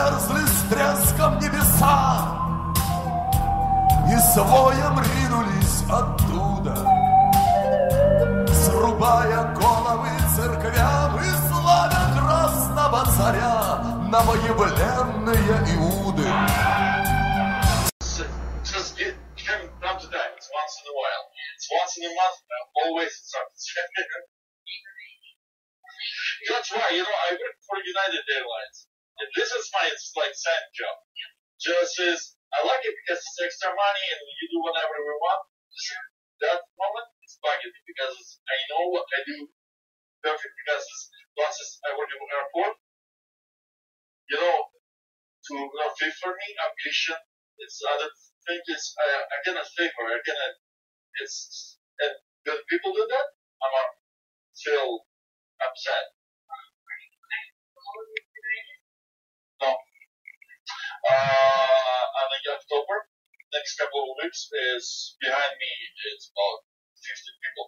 разверзли с треском небеса, и с воем ринулись оттуда, срубая головы церквям и славя красного царя новоявленные Иуды. Just get come to that. It's once in a while. It's once in a month. Always it's something. That's why, I work for United Airlines. And this is my side job. Just is I like it because it's extra money and you do whatever we want. That moment it's bugging me because I know what I do perfect because once I work in the airport, to fit for me, I'm patient. It's other thing is I cannot favor. And when people do that, I'm feel upset. No. On October, next couple of weeks is behind me. It's about 50 people.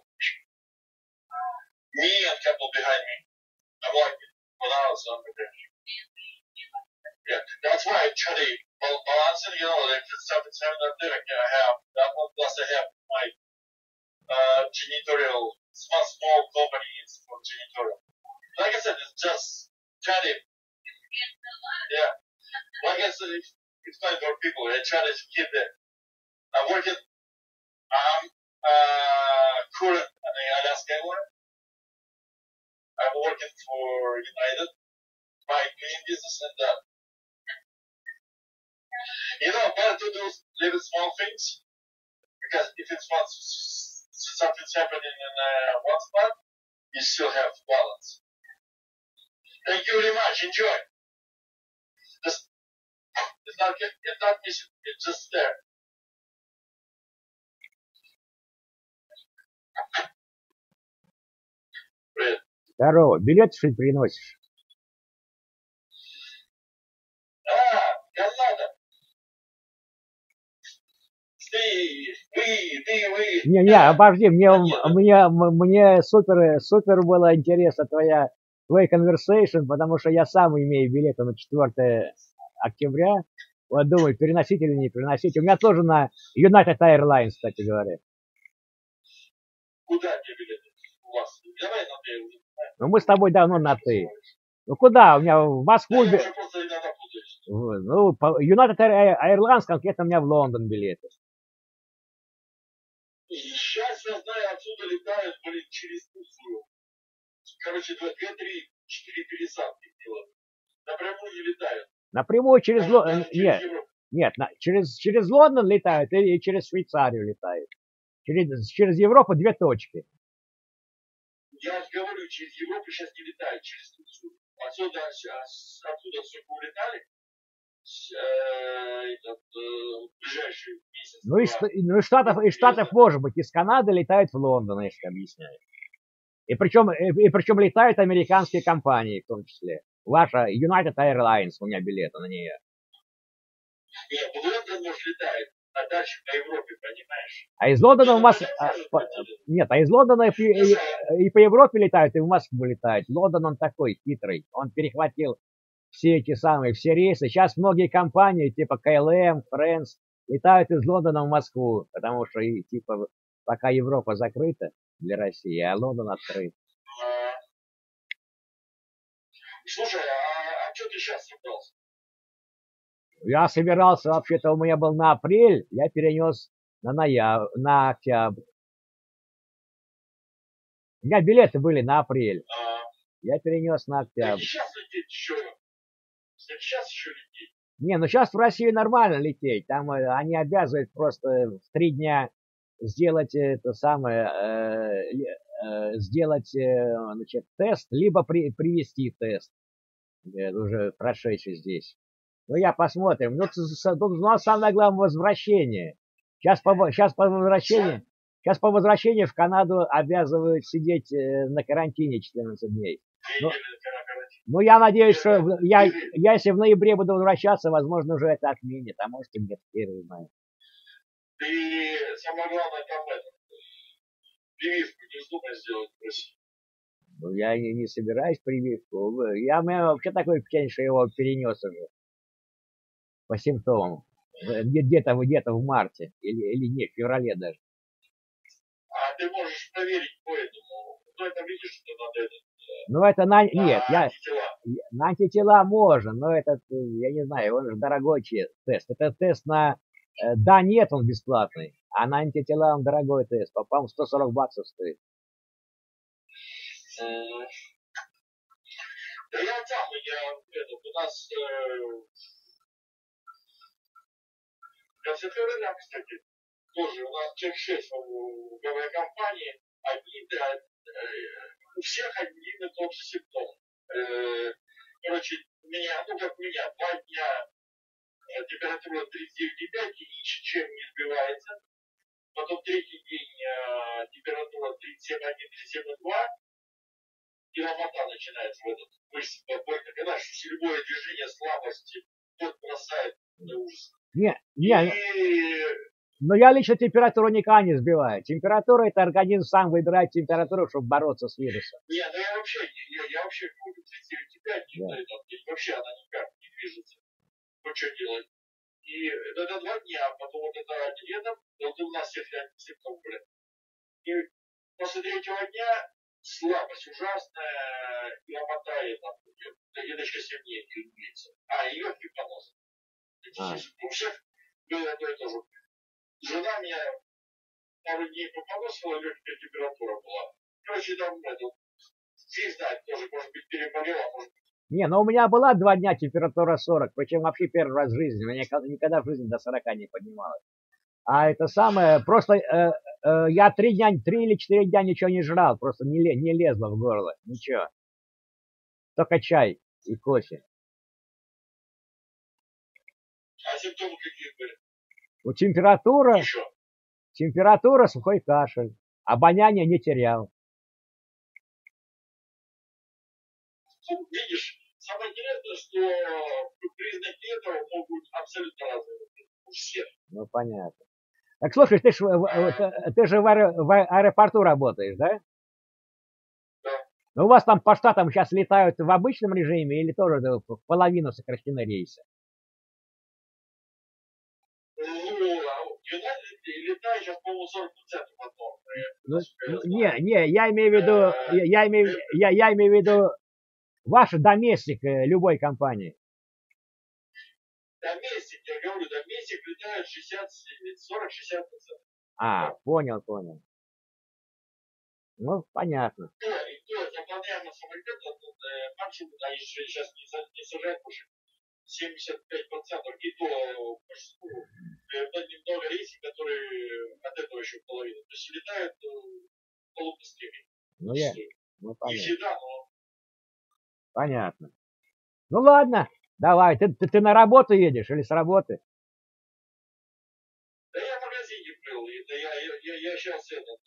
Me and a couple behind me. I'm like, when I was on vacation. Yeah, that's why I try to balance it. Like the stuff that's happening up there, I have that one. Plus, I have my janitorial, small companies for janitorial. Like I said, it's just try to, yeah. Like I said, it's fine for people. I try to keep it. I'm working. I'm current on the Alaska Airlines. I'm working for United, my cleaning business, and better to do little small things because if it's once something's happening in one spot, you still have balance. Thank you very much. Enjoy. It's not missing. It's just there. Привет. Здорово. Билет что ли приносишь? Канада. Вы. Не, обожди, мне супер было интересно твой conversation, потому что я сам имею билеты на 4 октября. Вот думаю, переносить или не переносить. У меня тоже на United Airlines, кстати говоря. Куда тебе билеты у вас? Давай на ты уже. Ну, мы с тобой давно на ты. Ну, куда? У меня в Москву... Я уже просто иногда путаюсь. Ну, United Airlines конкретно у меня в Лондон билеты. И сейчас, я знаю, отсюда летают, через Турцию. Короче, 2, 3, 4 пересадки делают. Напрямую не летают. Напрямую через Лондон... Нет, через Лондон летают и через Швейцарию летают. Через Европу 2 точки. Я говорю, через Европу сейчас не летают, через Турцию. Отсюда все улетали. Ближайший месяц. Ну, из Штатов может быть. Из Канады летают в Лондон, если объясняю. И причем летают американские компании в том числе. Ваша United Airlines, у меня билеты на нее. Нет, в Лондон, может, летает, а дальше по Европе, понимаешь? А из Лондона у вас... Нет, а из Лондона и по Европе летают, и в Москву летают. Лондон, он такой хитрый. Он перехватил все рейсы. Сейчас многие компании, типа KLM, Friends, летают из Лондона в Москву, потому что, пока Европа закрыта для России, а Лондон открыт. Слушай, а что ты сейчас собрался? Я собирался, вообще-то, у меня был на апрель, я перенес на октябрь. У меня билеты были на апрель. Я перенес на октябрь. Сейчас лететь еще. Сейчас еще лететь. Не, ну сейчас в Россию нормально лететь. Там они обязывают просто в 3 дня сделать значит, тест, либо привести тест, уже прошедший здесь. Ну, я посмотрим. Ну, у нас самое главное возвращение. Сейчас по возвращению в Канаду обязывают сидеть на карантине 14 дней. Ну, я надеюсь, что я если в ноябре буду возвращаться, возможно, уже это отменят, а может и нет, я не знаю. Ты, самое главное, там прививку не вздумай сделать в России. Ну, я не собираюсь прививку. У меня вообще такое впечатление, что я его перенес уже. по симптомам. Где-то в марте или нет, в феврале даже. А ты можешь проверить по этому. Ну, это видишь, что надо это. Ну, это нет, Антитела. на антитела можно, но этот, я не знаю, он же дорогой тест. Это тест на да, нет, он бесплатный, а на антитела он дорогой тест. По-моему, $140 стоит. Да я там, у нас в конце февраля, кстати, тоже у нас человек 6 в авиакомпании, у всех один и тот же симптом. Короче, как у меня, 2 дня температура 39,5 и ничем не сбивается. Потом третий день температура 37,1, 37,2. И ломота начинается в этот мышцы побольно. Когда любое движение слабости, вот бросает на ужас. Но я лично температуру никогда не сбиваю. Температура — это организм сам выбирает температуру, чтобы бороться с вирусом. Нет, я вообще говорю 39,5, и вообще она никак не движется. Ну что делать? И это 2 дня, а потом вот это летом, вот у нас всех симптомы, блин. И после 3-го дня слабость ужасная, и ломотает, и еще сильнее двигается. И легкий понос. У всех было одно и то же. Жена меня пару дней попоносила, легкая температура была. Короче, там фиг знает, тоже, может быть, переболела, может быть. Не, но у меня была 2 дня температура 40, причем вообще первый раз в жизни. У меня никогда в жизни до 40 не поднималась. А это самое, просто я 3 или 4 дня ничего не жрал, просто не лезло в горло, ничего. Только чай и кофе. А симптомы какие были? Ну, температура, сухой кашель. Обоняние не терял. Видишь, самое интересное, что признаки этого могут абсолютно разные у всех. Ну, понятно. Так, слушай, ты же в аэропорту работаешь, да? Да. Ну, у вас там по штатам сейчас летают в обычном режиме или тоже в половину сокращены рейсы? Летает сейчас, по-моему, 40% от я имею в виду ваш доместик любой компании. Доместик, я говорю, доместик летает 40-60%. Понял. Ну, понятно. И то, заполняемый самолет, максимум, они сейчас не сажают больше 75%, и то немного рейсов, которые от этого еще половина. То есть летают полупустыми. Понятно. Не всегда, но... Понятно. Ну ладно, давай. Ты на работу едешь или с работы? Да я в магазине был. Я сейчас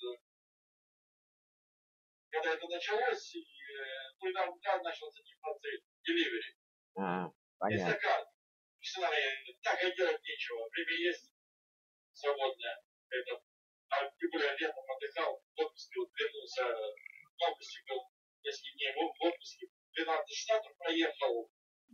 когда это началось, там начал заниматься деливери. Понятно. Так и делать нечего. Время есть свободное. Тем более летом отдыхал, в отпуске вернулся, в августе был 10 дней в отпуске, 12 штатов проехал,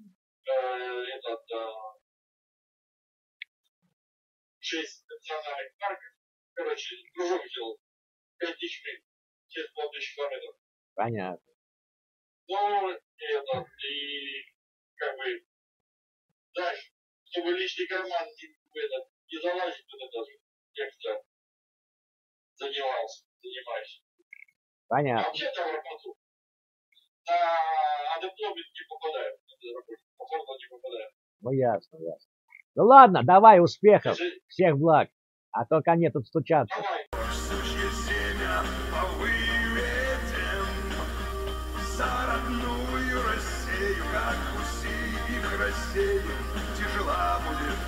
6 национальных парков. Короче, кружок сделал 5000 миль, 7500 километров. Понятно. Ну, и как бы дальше, чтобы лишний карман не залазить туда даже, как-то занимаюсь. Понятно. А вообще там работу на адептомит не попадаю. По формулу не попадаю. Ну, ясно. Ну, ладно, давай, успехов. Всех благ. А то ко мне тут стучатся. Давай. Сучье семя выведем за родную Россию, как уси их рассеем, тяжела будет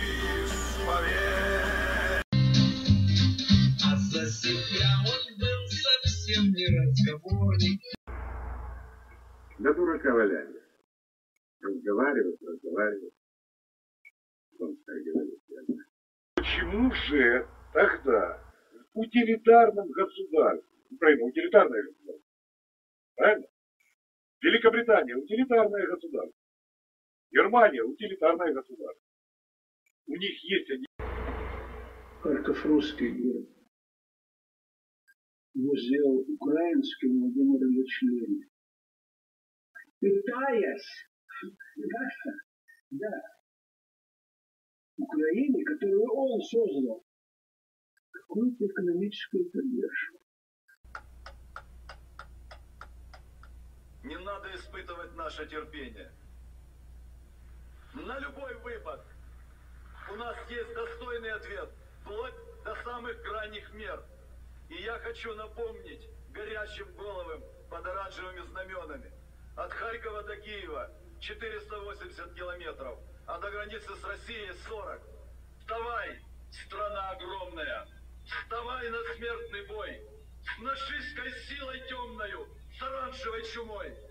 исповедь. А за себя он был совсем не разговорник. Да дурака валяли. Разговаривать. Он так говорит. Почему же тогда в утилитарном государстве, Украина утилитарное государство, правильно? Великобритания утилитарное государство, Германия утилитарное государство. У них есть они. Харьков русский город. Его сделал украинский Владимир Ильич Ленин. Питаясь, да, Украине, которую он создал, какую-то экономическую поддержку. Не надо испытывать наше терпение. На любой выпад у нас есть достойный ответ, вплоть до самых крайних мер. И я хочу напомнить горящим головам под оранжевыми знаменами. От Харькова до Киева 480 километров, а до границы с Россией 40. Вставай, страна огромная! Вставай на смертный бой! С нашистской силой темною, с оранжевой чумой!